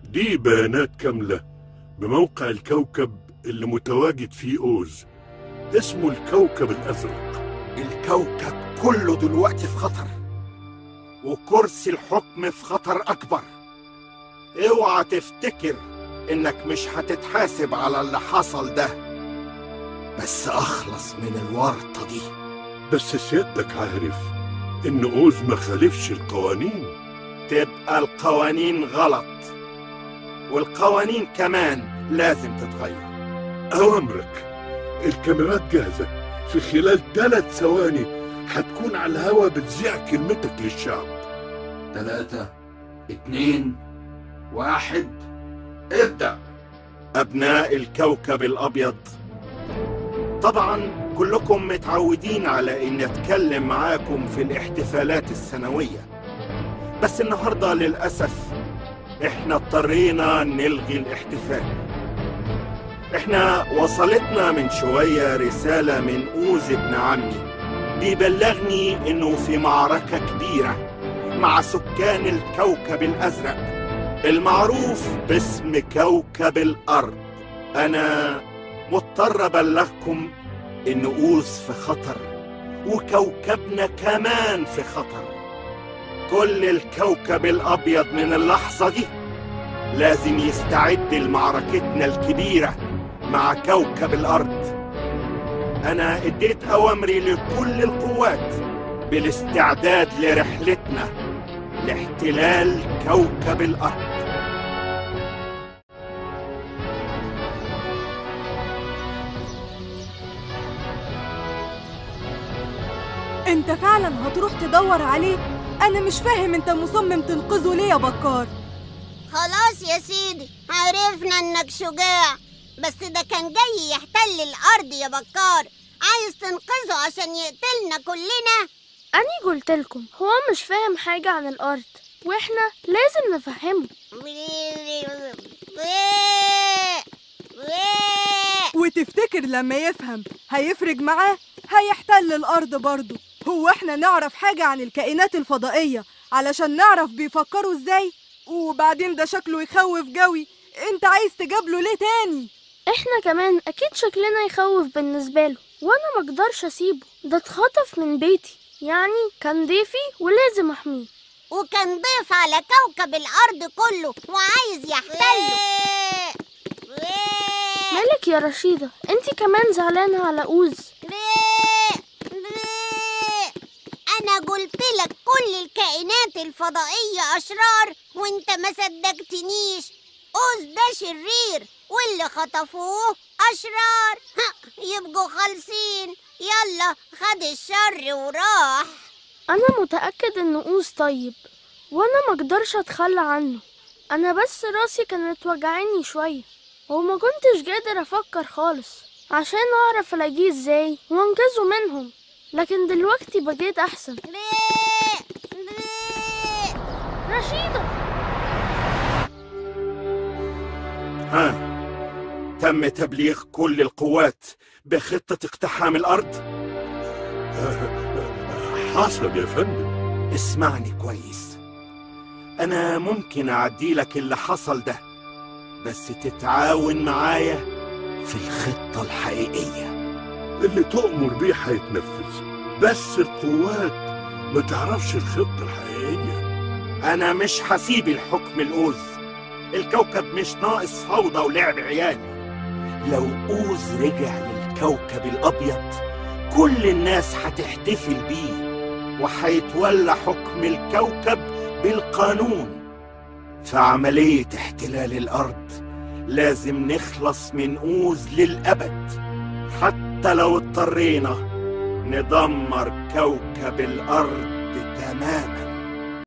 دي بيانات كاملة بموقع الكوكب اللي متواجد فيه أوز، اسمه الكوكب الأزرق. الكوكب كله دلوقتي في خطر، وكرسي الحكم في خطر أكبر. اوعى تفتكر إنك مش هتتحاسب على اللي حصل ده، بس أخلص من الورطة دي. بس سيادتك عارف إن أوز ما خالفش القوانين. تبقى القوانين غلط، والقوانين كمان لازم تتغير. أوامرك. الكاميرات جاهزة، في خلال 3 ثواني هتكون على الهوا بتذيع كلمتك للشعب. 3 2 1 ابدأ. أبناء الكوكب الأبيض، طبعا كلكم متعودين على إن أتكلم معاكم في الاحتفالات السنوية، بس النهاردة للأسف إحنا اضطرينا نلغي الاحتفال. إحنا وصلتنا من شوية رسالة من أوز ابن عمي بيبلغني إنه في معركة كبيرة مع سكان الكوكب الأزرق المعروف باسم كوكب الأرض. أنا مضطر أبلغكم إن أوز في خطر، وكوكبنا كمان في خطر. كل الكوكب الأبيض من اللحظة دي لازم يستعد لمعركتنا الكبيرة مع كوكب الأرض. أنا اديت أوامري لكل القوات بالاستعداد لرحلتنا لاحتلال كوكب الأرض. انت فعلا هتروح تدور عليه؟ انا مش فاهم انت مصمم تنقذه ليه يا بكار؟ خلاص يا سيدي، عرفنا انك شجاع، بس ده كان جاي يحتل الارض يا بكار. عايز تنقذه عشان يقتلنا كلنا؟ أني قلتلكم هو مش فاهم حاجة عن الأرض، وإحنا لازم نفهمه. وتفتكر لما يفهم هيفرج معاه؟ هيحتل الأرض برضه. هو احنا نعرف حاجة عن الكائنات الفضائية علشان نعرف بيفكروا ازاي؟ وبعدين ده شكله يخوف جوي، انت عايز تجابله ليه تاني؟ إحنا كمان أكيد شكلنا يخوف بالنسبة له، وأنا مقدرش أسيبه، ده اتخطف من بيتي، يعني كان ضيفي ولازم أحميه. وكان ضيف على كوكب الأرض كله وعايز يحتله. مالك يا رشيدة؟ انتي كمان زعلانة على أوز؟ أنا قلتلك كل الكائنات الفضائية أشرار وانت ما صدقتنيش. أوز ده شرير واللي خطفوه أشرار. يبقوا خالصين. يلا خد الشر وراح. أنا متأكد إن أوز طيب، وأنا مقدرش أتخلى عنه. أنا بس راسي كانت وجعاني شوية وما كنتش قادر أفكر خالص عشان أعرف ألاقيه إزاي وأنقذه منهم، لكن دلوقتي بقيت أحسن. رشيدة، تم تبليغ كل القوات بخطة اقتحام الأرض؟ حصل يا فندم. اسمعني كويس، أنا ممكن أعديلك اللي حصل ده، بس تتعاون معايا في الخطة الحقيقية. اللي تؤمر بيه هيتنفذ، بس القوات ما تعرفش الخطة الحقيقية. أنا مش هسيب الحكم الأوز. الكوكب مش ناقص فوضى ولعب عيال. لو أوز رجع للكوكب الأبيض كل الناس هتحتفل بيه، وهيتولى حكم الكوكب بالقانون. في عملية احتلال الأرض لازم نخلص من أوز للأبد، حتى لو اضطرينا ندمر كوكب الأرض تماماً.